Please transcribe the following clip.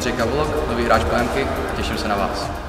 Ondřej Kavulok, nový hráč PMky, a těším se na vás.